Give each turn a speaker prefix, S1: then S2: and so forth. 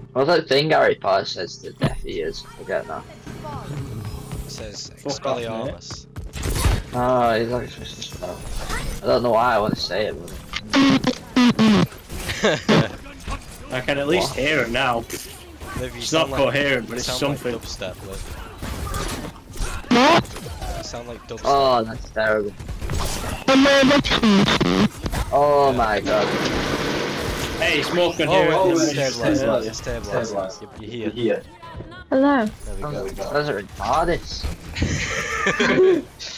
S1: What's that thing Harry Potter says to deaf ears? Forget that.
S2: It says
S3: Fuck off,
S2: Expelliarmus.
S1: Oh, he's like supposed to spell. I don't know why I want to say it, but...
S3: I can at least hear it now.
S2: Liv, you
S3: It's not
S2: sound like,
S3: coherent, but
S2: you
S3: it's
S2: sound
S3: something.
S2: Like dubstep, Liv. You sound like dubstep.
S1: Oh, that's terrible. Oh my god.
S3: Hey, it's more
S2: Oh,
S3: coherent.
S2: wait,
S3: than
S2: it's
S3: what you said
S2: stabilised.
S3: earlier.
S2: It's stabilised. You're here.
S4: Hello.
S2: There we go.
S1: Those are retarded.